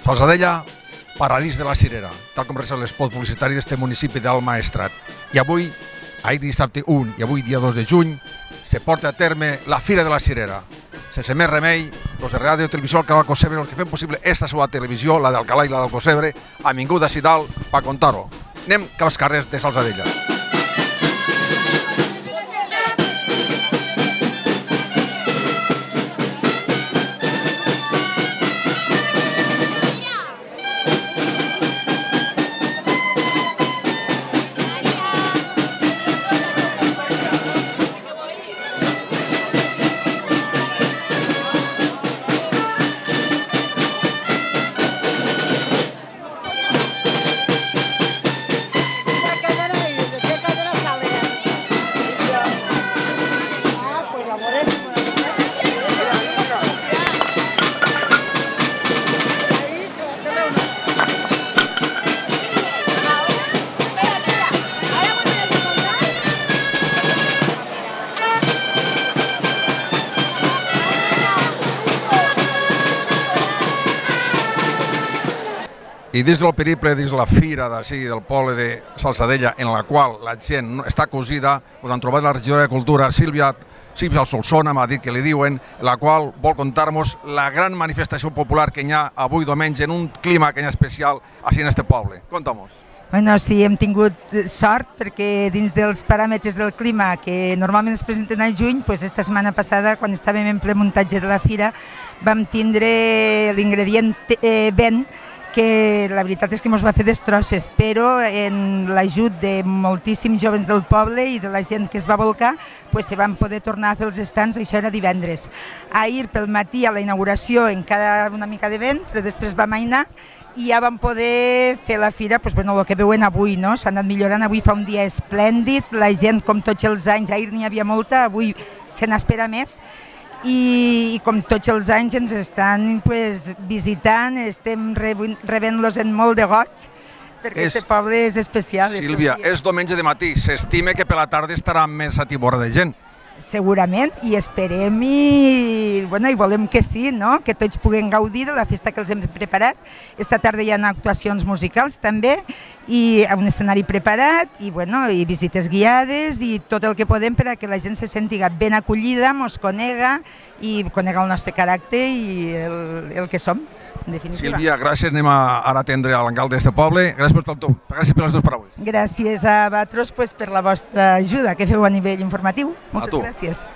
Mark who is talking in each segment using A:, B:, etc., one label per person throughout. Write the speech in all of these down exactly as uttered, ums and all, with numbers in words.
A: Salzadella, paradís de la cirera, tal com resta l'espot publicitari d'este municipi d'Alt Maestrat. I avui, ahir dissabte un i avui dia dos de juny, se porta a terme la Fira de la Cirera. Sense més remei, els de Ràdio Televisió Alcalà Alcocebre, els que fem possible esta seva televisió, la d'Alcalà i la d'Alcocebre, han vingut a Cidal per contar-ho. Anem cap als carrers de Salzadella. I dins del periple, dins la fira del poble de Salzadella, en la qual la gent està cosida, us han trobat la regidora de Cultura, Sílvia Solsona, m'ha dit que li diuen, la qual vol contar-nos la gran manifestació popular que hi ha avui diumenge en un clima que hi ha especial així en este poble. Conta-mos.
B: Bueno, sí, hem tingut sort perquè dins dels paràmetres del clima que normalment es presenten al juny, doncs esta setmana passada, quan estàvem en ple muntatge de la fira, vam tindre l'ingredient vent, que la veritat és que ens va fer destrosses, però en l'ajut de moltíssims joves del poble i de la gent que es va volcar, doncs se van poder tornar a fer els estants, això era divendres. Ahir pel matí a la inauguració encara una mica de vent, però després va amainar i ja vam poder fer la fira, doncs, bueno, el que veuen avui, no? S'ha anat millorant, avui fa un dia esplèndid, la gent com tots els anys, ahir n'hi havia molta, avui se n'espera més, i com tots els anys ens estan visitant, estem rebent-los en molt de goig, perquè aquest poble és especial.
A: Sílvia, és diumenge de matí, s'estima que per la tarda estarà més atiborra de gent.
B: Segurament, i esperem i volem que sí, que tots puguem gaudir de la festa que els hem preparat. Esta tarda hi ha actuacions musicals també, i un escenari preparat, i visites guiades, i tot el que podem per a que la gent se senti ben acollida, mos conega, i conega el nostre caràcter i el que som, en definitiva.
A: Sílvia, gràcies, anem ara a atendre a l'alcalde d'aquest poble. Gràcies per tot, gràcies per les dues paraules.
B: Gràcies a vosaltres per la vostra ajuda que feu a nivell informatiu. Moltes gràcies.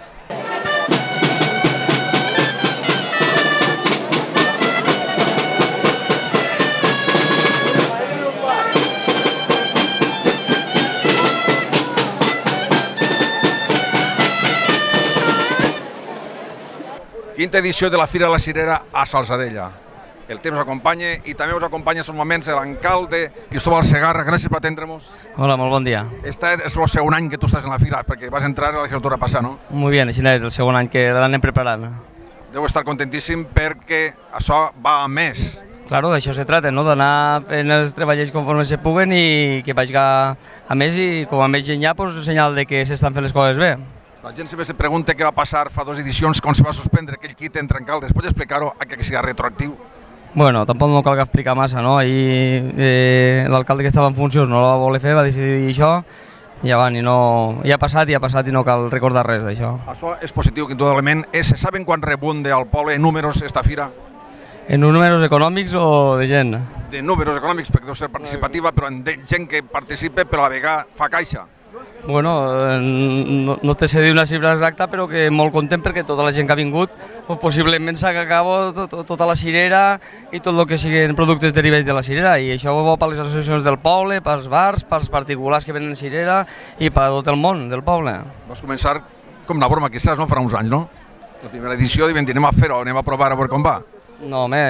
A: Quinta edició de la Fira de la Cirera a Salzadella. El temps us acompanya i també us acompanya en aquests moments l'alcalde Cristóbal Segarra. Gràcies per atendre-nos.
C: Hola, molt bon dia.
A: Este és el segon any que tu estàs en la fira, perquè vas entrar a la legislatura passada, no?
C: Molt bé, així és el segon any que l'anem preparant.
A: Deu estar contentíssim perquè això va a més.
C: Claro, d'això se trata, no? D'anar fent els treballs conforme se puguen i que vagi a més, i com a més gent hi ha, doncs senyal de que s'estan fent les coses bé.
A: La gent sempre se pregunta què va passar fa dues edicions quan se va suspendre aquell kit entre alcaldes. Pots explicar-ho a que sigui retroactiu?
C: Bueno, tampoc no cal explicar massa, no? Ahir l'alcalde que estava en funcions no la va voler fer, va decidir això, i ja ha passat i ha passat i no cal recordar res d'això.
A: Això és positiu, indudablement. Se saben quan rebunde al poble en números esta fira?
C: En números econòmics o de gent?
A: De números econòmics, perquè deu ser participativa, però en gent que participa però a la vegada fa caixa.
C: Bueno, no te sé dir una xifra exacta, però que molt content perquè tota la gent que ha vingut possiblement s'ha acabat tota la cirera i tot el que siguin productes derivats de la cirera, i això ho va per les associacions del poble, pels bars, pels particulars que venen cirera i per tot el món del poble.
A: Vas començar com una broma, quizás, no? Farà uns anys, no? La primera edició, i anem a fer-ho, anem a provar a veure com va.
C: No, home,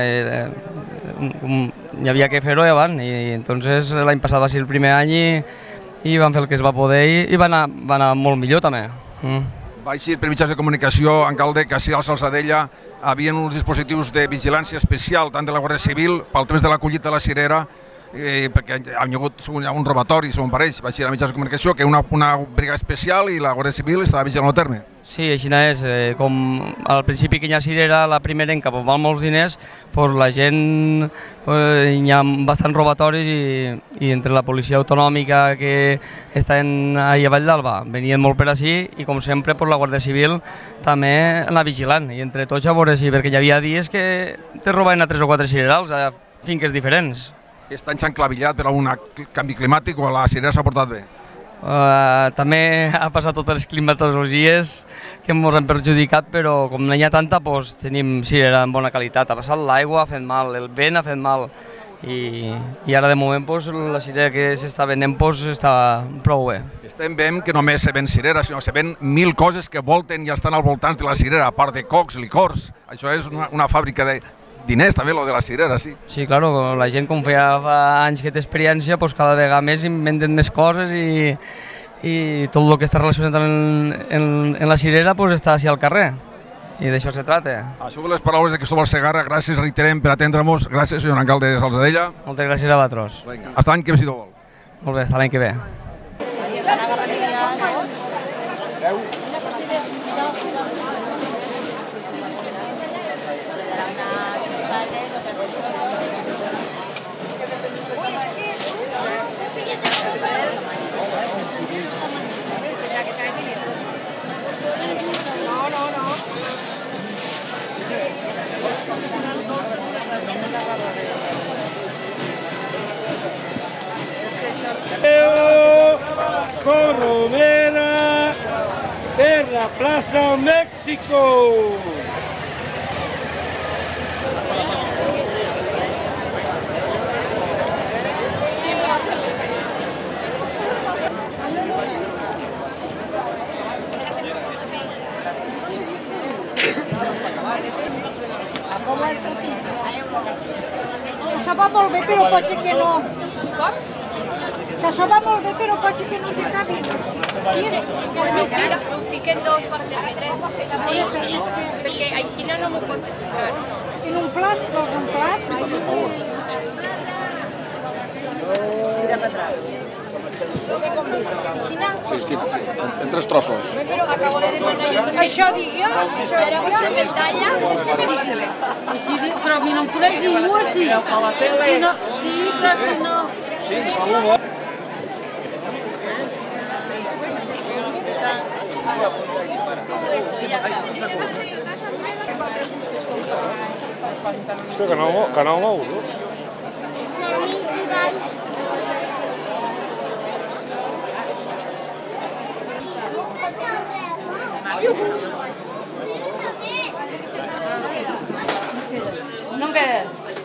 C: hi havia que fer-ho abans, i entonces l'any passat va ser el primer any i i van fer el que es va poder i va anar molt millor també.
A: Va eixir per mitjans de comunicació, alcalde, que així al Salzadella havien uns dispositius de vigilància especial, tant de la Guàrdia Civil, pel temps de la collita de la cirera, eh, perquè ha hagut un robatori, segons pareix, vaig dir a mitjans de comunicació, que una, una brigada especial i la Guàrdia Civil estava vigilant el terme.
C: Sí, així és. Eh, com al principi que hi ha cirera, la primerenca, pues, val molts diners, pues, la gent, pues, hi ha bastants robatoris i, i entre la policia autonòmica que estan ahí a Vall d'Alba venien molt per així i com sempre pues, la Guàrdia Civil també anava vigilant i entre tots a veure si, perquè hi havia dies que te robaven a tres o quatre cirerals a finques diferents.
A: Està enxanclavillat per algun canvi climàtic o la cirera s'ha portat bé?
C: Uh, també ha passat totes les climatologies que ens han perjudicat, però com no hi ha tanta, pues, tenim cirera en bona qualitat. Ha passat l'aigua, ha fet mal, el vent ha fet mal i, i ara de moment pues, la cirera que s'està venent pues, està prou bé.
A: Estem veient que només se ven cirera, sinó se ven mil coses que volten i estan al voltant de la cirera, a part de cocs, licors. Això és una, una fàbrica de diners també, lo de la cirera, sí.
C: Sí, claro, la gent com feia fa anys que té experiència, pues, cada vegada més inventen més coses i, i tot el que està relacionat en, en, en la cirera pues, està així al carrer. I d'això se trata.
A: Això les paraules de Cristóbal Segarra, gràcies, reiterem per atendre-nos. Gràcies, senyor alcalde de Salzadella.
C: Moltes gràcies a vosaltres.
A: Vinga, hasta l'any que ve, si Déu vol.
C: Molt bé, hasta l'any que ve.
D: Con Romera per la Plaza México.
E: Això va molt bé, però pot ser que no. Com? Que això va molt bé, però pot ser que no te cabi. Sí, és...
F: Sí, ho fiquen dos per tres. Sí, sí, perquè així no m'ho pot explicar.
E: En un plat, dos en plat.
F: Mira per atrás.
A: Sí, sí, sí, en tres trossos.
F: Però acabo de demanar jo també.
E: Això dic jo.
F: Això era una pantalla.
E: És que me digue-li.
G: I si diu, però a mi no em coneix ningú així. Si no, sí, però si no...
A: Sí, saluda.
D: Hòstia, canal, canal nou, no?
G: No em queda.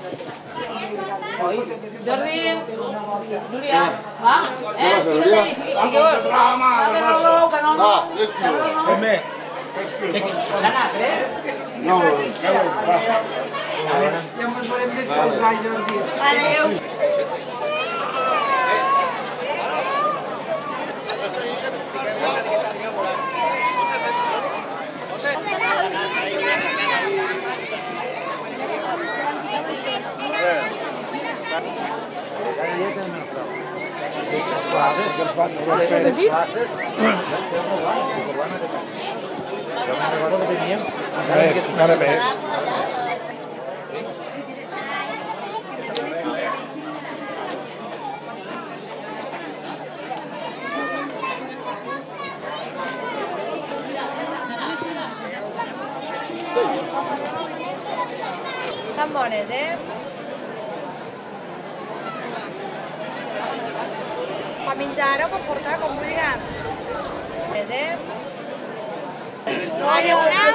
G: Jordi, Núria, va? Eh? Núria? I què vols? Canal nou, canal nou. Va, l'estiu.
D: També.
G: L'Anna, eh?
D: No, va.
B: Ja ens veurem després, va, Jordi.
G: Adéu.
D: Les classes que els van fer les classes. Jo me'n recordo que teníem... Encara més.
F: Estan bones, eh? Per menjar ara ho pot portar com vulgui. Eh? No hi haurà?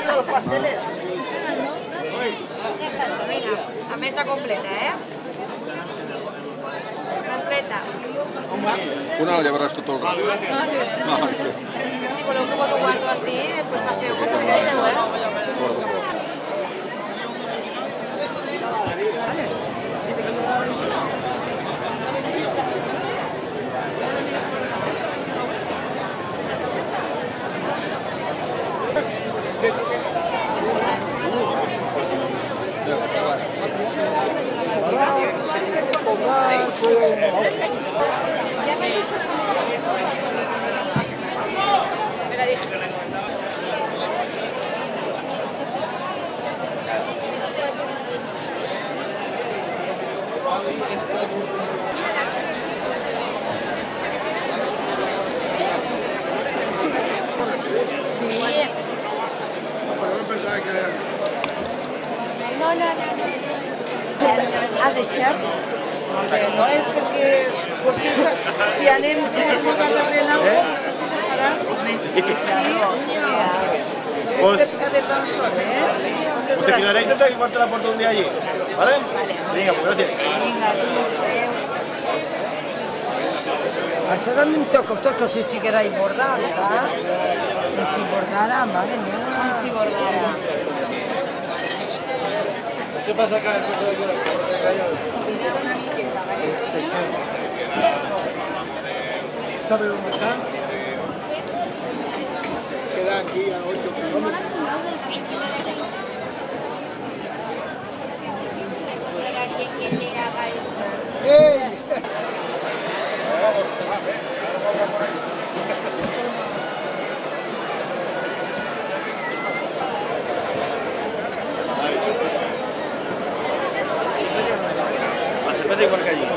F: Vinga, a més està completa, eh? Completa.
A: Una la llevaràs tot el rato.
F: Si voleu que vos ho guardo així, després passeu com vulguéssiu, eh?
D: Hola,
E: No, no, no.
H: Ha de xer, no és perquè vostès, si anem nosaltres de nou, vostès no se faran. Sí, és per saber d'on són, eh?
D: Pues te quedaré intenta que parte la puerta un día allí, ¿vale? Venga, pues gracias.
I: Això també em toca, tot que si estiguera bordada, clar. Si bordara, mare meva. Si bordara.
D: ¿Qué pasa acá?
G: ¿Sabe dónde está? Queda aquí a ocho kilómetros. ¡Ey!
D: Hace igual que allí.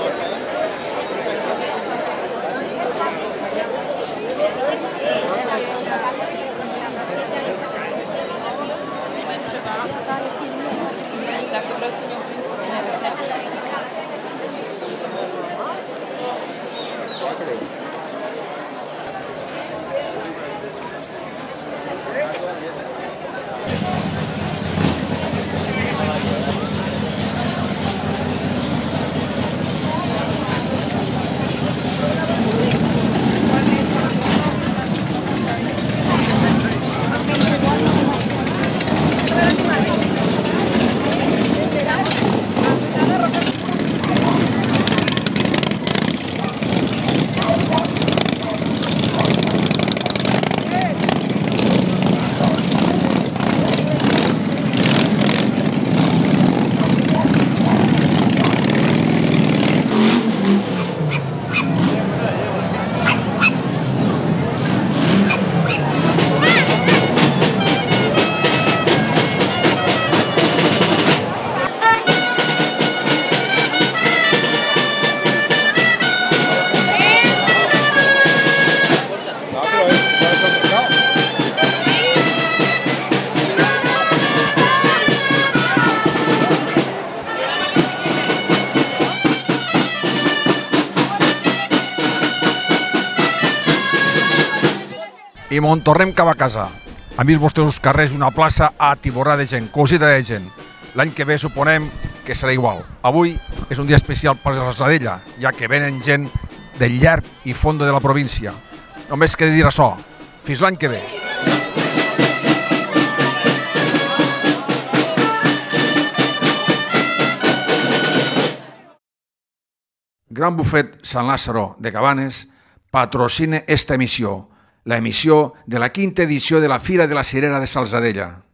A: I mon tornem cap a casa. A mi els vostres carrers una plaça atiborrada de gent, cosida de gent. L'any que ve suponem que serà igual. Avui és un dia especial per la Salzadella, ja que venen gent del llarg i fondo de la província. Només queda dir això. Fins l'any que ve. Gran Bufet Sant Lázaro de Cabanes patrocina esta emissió, la emissió de la quinta edició de la Fira de la Cirera de Salzadella.